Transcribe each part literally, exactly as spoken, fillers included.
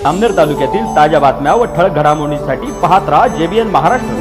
अमनेर तालुक्यातील ताज्या बातम्या व ठळक घडामोडींसाठी पाहत राहा जेबीएन महाराष्ट्र।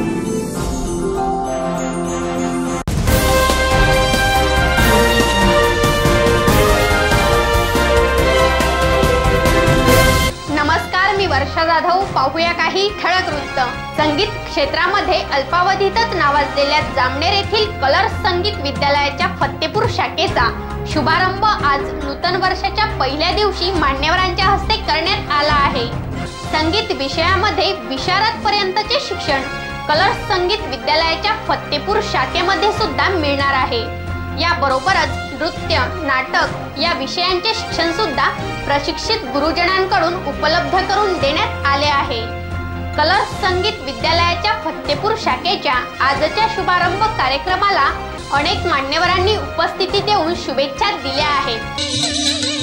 नमस्कार, मी वर्षा जाधव। पाहूया काही ठळक वृत्त। संगीत क्षेत्रामध्ये अल्पावधीतच नावाजलेल्या जामनेर येथील कलर्स संगीत विद्यालयाच्या फत्तेपूर शाखेचा शुभारंभ आज नूतन वर्षाच्या पहिल्या दिवशी मान्यवरांच्या हस्ते करण्यात आला आहे। संगीत विषयामध्ये विशारद पर्यंतचे शिक्षण कलर्स संगीत विद्यालयाच्या फत्तेपूर शाखेमध्ये सुद्धा मिळणार आहे। याबरोबरच नृत्य, नाटक या विषयांचे शिक्षण सुद्धा प्रशिक्षित गुरुजनांकडून उपलब्ध करून देण्यात आले आहे। कलर्स संगीत विद्यालयाच्या फत्तेपूर शाखेच्या आजच्या शुभारंभ कार्यक्रमाला अनेक मान्यवरांनी उपस्थिती देऊन शुभेच्छा दिल्या आहेत।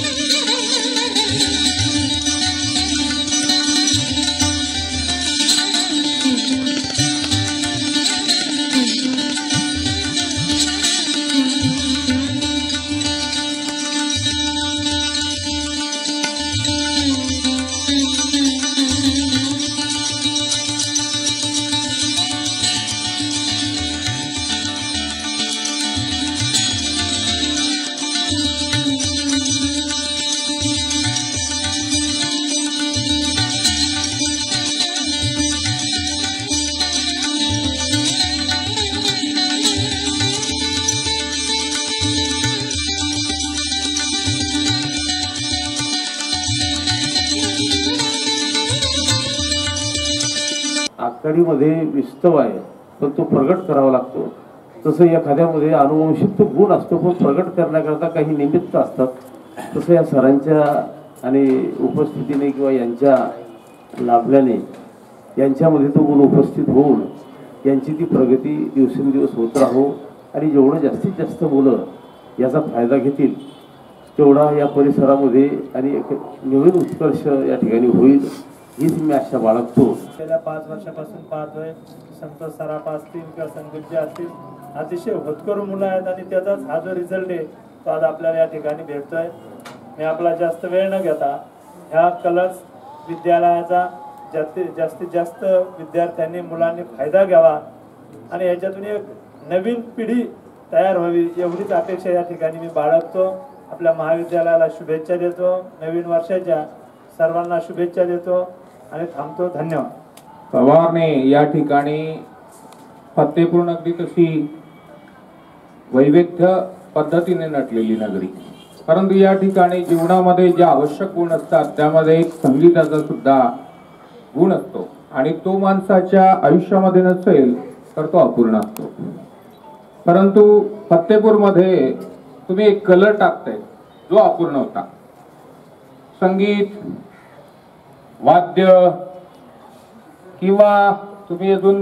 आकाडीमध्ये विस्तव आहे, पण तो प्रगट करावा लागतो। तसं एखाद्यामध्ये अनुवंशिक गुण असतो, पण प्रगट करण्याकरता काही निमित्त असतात। तसं या सरांच्या आणि उपस्थितीने किंवा यांच्या लाभल्याने यांच्यामध्ये तो गुण उपस्थित होऊन यांची ती प्रगती दिवसेंदिवस होत राहो आणि जेवढं जास्तीत जास्त मुलं याचा फायदा घेतील तेवढा या परिसरामध्ये आणि एक नवीन उत्कर्ष या ठिकाणी होईल हीच मी आशा बाळगतो। गेल्या पाच वर्षापासून पाहतोय संतोष सराफ असतील किंवा संदीप जे असतील, अतिशय होतकरू मुलं आहेत आणि त्याचाच हा जो रिझल्ट आहे तो आज आपल्याला या ठिकाणी भेटतोय। मी आपला जास्त वेळ न घेता ह्या कलर्स विद्यालयाचा जास्तीत जास्तीत जास्त विद्यार्थ्यांनी मुलांनी फायदा घ्यावा आणि याच्यातून एक नवीन पिढी तयार व्हावी एवढीच अपेक्षा या ठिकाणी मी बाळगतो। आपल्या महाविद्यालयाला शुभेच्छा देतो, नवीन वर्षाच्या सर्वांना शुभेच्छा देतो आणि थांबतो। धन्यवाद। पवारने या ठिकाणी फत्तेपूर नगरी तशी वैविध्य पद्धतीने नटलेली नगरी, परंतु या ठिकाणी जीवनामध्ये जे आवश्यक गुण असतात त्यामध्ये एक संगीताचा सुद्धा गुण असतो आणि तो माणसाच्या आयुष्यामध्ये नसेल तर तो अपूर्ण असतो। परंतु फत्तेपूरमध्ये तुम्ही एक कलर टाकताय जो अपूर्ण होता। संगीत, वाद्य किंवा तुम्ही अजून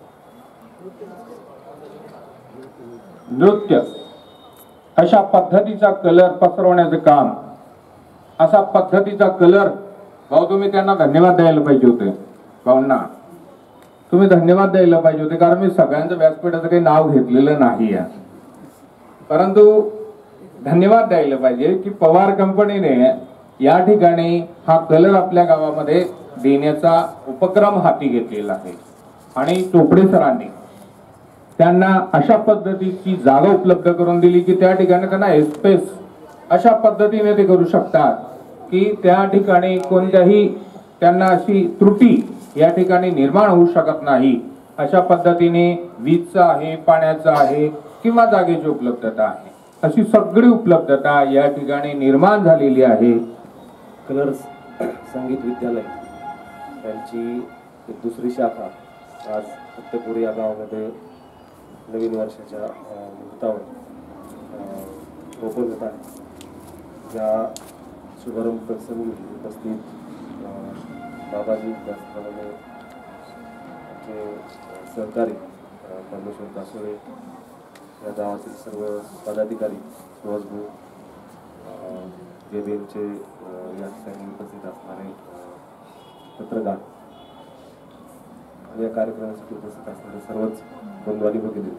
नृत्य अशा पद्धतीचा कलर पसरवण्याचं काम, असा पद्धतीचा कलर भाऊ तुम्ही त्यांना धन्यवाद द्यायला पाहिजे होते। भाऊंना तुम्ही धन्यवाद द्यायला पाहिजे होते, कारण मी सगळ्यांचं व्यासपीठाचं काही नाव घेतलेलं नाही आहे, परंतु धन्यवाद द्यायला पाहिजे की पवार कंपनीने या ठिकाणी हा कलर आपल्या गावामध्ये देण्याचा उपक्रम हाती घेतलेला आहे आणि चोपडे सरांनी त्यांना अशा पद्धतीची जागा उपलब्ध करून दिली की त्या ठिकाणी त्यांना स्पेस अशा पद्धतीने ते करू शकतात की त्या ठिकाणी कोणत्याही त्यांना अशी त्रुटी या ठिकाणी निर्माण होऊ शकत नाही। अशा पद्धतीने वीजचा आहे, पाण्याचा आहे किंवा जागेची उपलब्धता आहे, अशी सगळी उपलब्धता या ठिकाणी निर्माण झालेली आहे। कलर्स संगीत विद्यालय यांची एक दुसरी शाखा आज फत्तेपूर या गावामध्ये नवीन वर्षाच्या मुहूर्तावर ओपन होत आहे। या शुभारंभ प्रसंगी उपस्थित बाबाजी त्याचप्रमाणे आमचे सहकारी परमेश्वर कासोळे, या गावातील सर्व पदाधिकारी, सुहास भाऊ, जेबीएनचे या ठिकाणी उपस्थित असणारे पत्रकार आणि या कार्यक्रमासाठी उपस्थित असणारे सर्वच बंधू आणि भगिनी,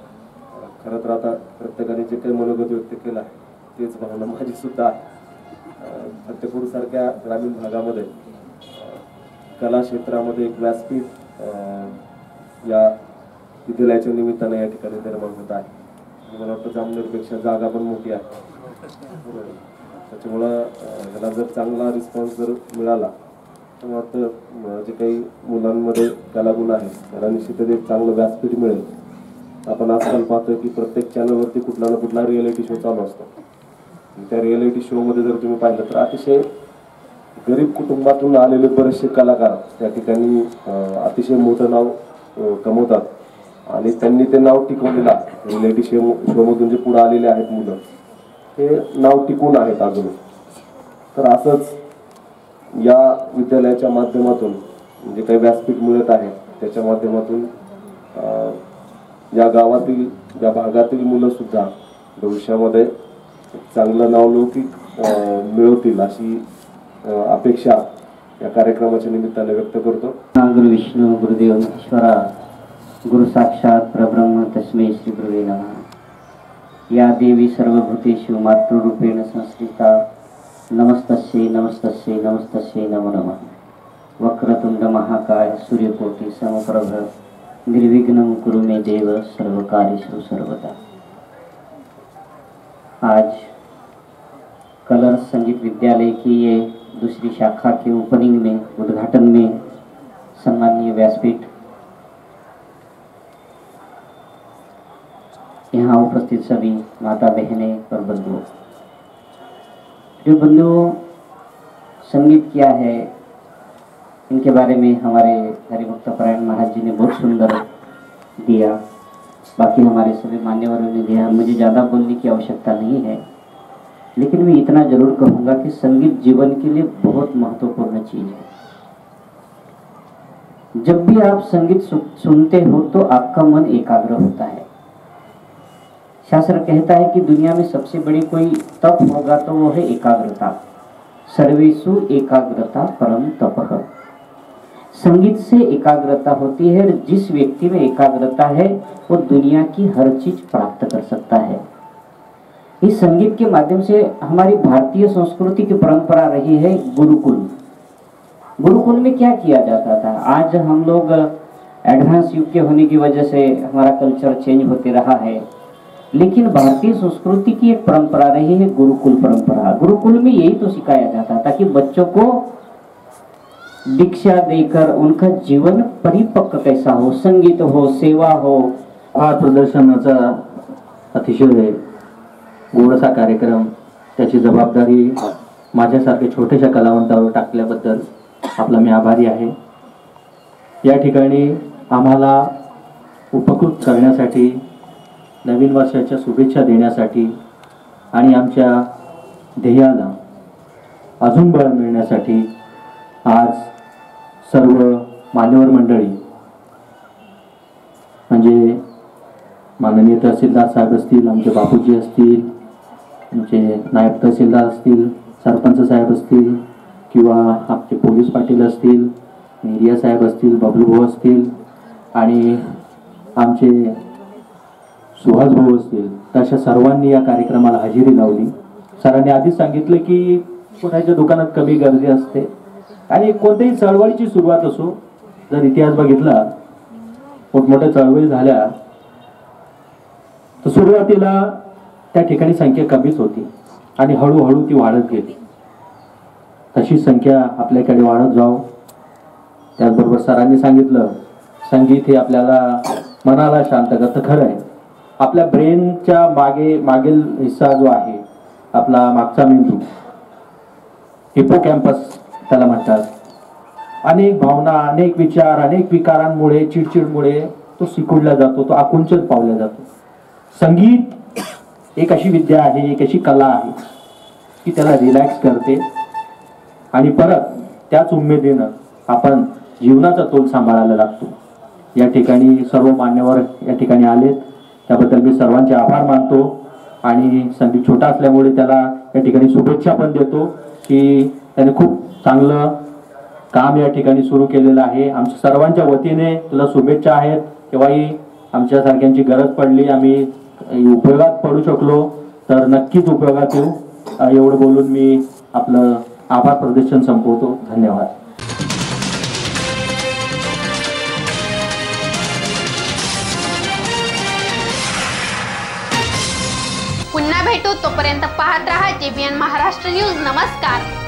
खरं तर आता प्रत्येकाने जे काही मनोगत व्यक्त केलं आहे तेच भावना माझी सुद्धा आहे। फतेपूर सारख्या ग्रामीण भागामध्ये कला क्षेत्रामध्ये एक व्यासपीठ या विद्यालयाच्या निमित्ताने या ठिकाणी निर्माण होत आहे. मला वाटतं जामनेरपेक्षा जागा पण मोठी आहे, त्याच्यामुळं याला जर चांगला रिस्पॉन्स जर मिळाला तर मला वाटतं जे काही मुलांमध्ये कलागुण आहे त्याला निश्चितच एक चांगलं व्यासपीठ मिळेल. आपण आजकाल पाहतोय की प्रत्येक चॅनलवरती कुठला ना कुठला रियालिटी शो चालू असतो. त्या रियालिटी शो मध्ये जर तुम्ही पाहिलं तर अतिशय गरीब कुटुंबातून आलेले बरेचसे कलाकार त्या ठिकाणी अतिशय मोठं नाव कमवतात आणि त्यांनी ते नाव टिकवलेलं आहे. रियालिटी शो शो मधून जे पुढे आलेले आहेत मुलं ते नाव टिकून आहेत अजून. तर असंच या विद्यालयाच्या माध्यमातून जे काही व्यासपीठ मिळत आहे त्याच्या माध्यमातून या गावातील या भागातील मुलं सुद्धा भविष्यामध्ये चांगलं नावलौकिक मिळवतील अशी अपेक्षा या कार्यक्रमाच्या निमित्ताने व्यक्त करतो. गुरु विष्णू गुरुदेव ईश्वरा गुरु साक्षात परब्रह्म तस्मै श्री गुरुवे नमः. या देवी सर्वभूतेषु मातृरूपेण संस्थिता नमस्तस्यै नमस्तस्यै नमस्तस्यै नमो नमः. वक्रतुंड महाकाय सूर्यकोटि समप्रभ निर्विघ्नं कुरु मे देव सर्वकार्येषु सर्वदा. आज कलर्स संगीत विद्यालय की ये दूसरी शाखा के ओपनिंग में उद्घाटन में सम्माननीय व्यासपीठ यहाँ उपस्थित सभी माता बहनें और बंधुओं, जो बंधुओं संगीत क्या है इनके बारे में हमारे हरिभक्त परायण महाराज जी ने बहुत सुंदर दिया, बाकी हमारे सभी मान्यवरों ने दिया. मुझे ज़्यादा बोलने की आवश्यकता नहीं है, लेकिन मैं इतना जरूर कहूँगा कि संगीत जीवन के लिए बहुत महत्वपूर्ण चीज़ है. जब भी आप संगीत सु, सुनते हो तो आपका मन एकाग्र होता है. शास्त्र कहता है कि दुनिया में सबसे बड़ी कोई तप होगा तो वो है एकाग्रता. सर्वेषु एकाग्रता परम तपः. संगीत से एकाग्रता होती है. जिस व्यक्ति में एकाग्रता है वो दुनिया की हर चीज प्राप्त कर सकता है. इस संगीत के माध्यम से हमारी भारतीय संस्कृति की परंपरा रही है गुरुकुल. गुरुकुल में क्या किया जाता था? आज हम लोग एडवांस युग के होने की वजह से हमारा कल्चर चेंज होते रहा है, लेकिन भारतीय संस्कृति की एक परंपरा रही है गुरुकुल परंपरा. गुरुकुल में यही तो सिखाया जाता था कि बच्चों को दीक्षा देकर उनका जीवन परिपक्व कैसा हो, संगीत हो, सेवा हो. हा प्रदर्शनाचा अतिशय गोडसा कार्यक्रम, त्याची जबाबदारी माझ्यासारख्या छोट्याशा कलावंतावर टाकल्याबद्दल आपला मी आभारी आहे. या ठिकाणी आम्हाला उपकृत करण्यासाठी, नवीन वर्षाच्या शुभेच्छा देण्यासाठी आणि आमच्या ध्येयाला अजून बळ मिळण्यासाठी आज सर्व मान्यवर मंडळी म्हणजे माननीय तहसीलदार साहेब असतील, आमचे बापूजी असतील, आमचे नायब तहसीलदार असतील, सरपंच साहेब असतील किंवा आमचे पोलीस पाटील असतील, एरिया साहेब असतील, बबलू भाऊ असतील आणि आमचे सुहास भाऊ असतील, अशा सर्वांनी या कार्यक्रमाला हजेरी लावली. सरांनी आधीच सांगितलं की कुणाच्या दुकानात कमी गर्दी असते आणि कोणत्याही चळवळीची सुरुवात असो, जर इतिहास बघितला मोठमोठ्या चळवळी झाल्या तर सुरुवातीला त्या ठिकाणी संख्या कमीच होती आणि हळूहळू ती वाढत गेली. तशी संख्या आपल्याकडे वाढत जाऊ. त्याचबरोबर सरांनी सांगितलं संगीत हे आपल्याला मनाला शांत करतं. खरं आहे, आपल्या ब्रेनच्या मागे मागील हिस्सा जो आहे आपला मागचा मेंदू, हिपोकॅम्पस त्याला म्हणतात, अनेक भावना, अनेक विचार, अनेक विकारांमुळे, चिडचिडमुळे तो सिकुडला जातो, तो आकुंचन पावला जातो. संगीत एक अशी विद्या आहे, एक अशी कला आहे की त्याला रिलॅक्स करते आणि परत त्याच उमेदीनं आपण जीवनाचा तोल सांभाळायला लागतो. या ठिकाणी सर्व मान्यवर या ठिकाणी आलेत, त्याबद्दल मी सर्वांचे आभार मानतो आणि संगीत छोटा असल्यामुळे त्याला या ठिकाणी शुभेच्छा पण देतो की त्याने खूप चांगलं काम या ठिकाणी सुरू केलेलं आहे. आमच्या सर्वांच्या वतीने तुला शुभेच्छा आहेत. केव्हाही आमच्यासारख्यांची गरज पडली, आम्ही उपयोगात पडू शकलो तर नक्कीच उपयोगात येऊ. एवढं बोलून मी आपलं आभार प्रदर्शन संपवतो. धन्यवाद. पुन्हा भेटू, तोपर्यंत पाहत रहा जेबीएन महाराष्ट्र न्यूज. नमस्कार.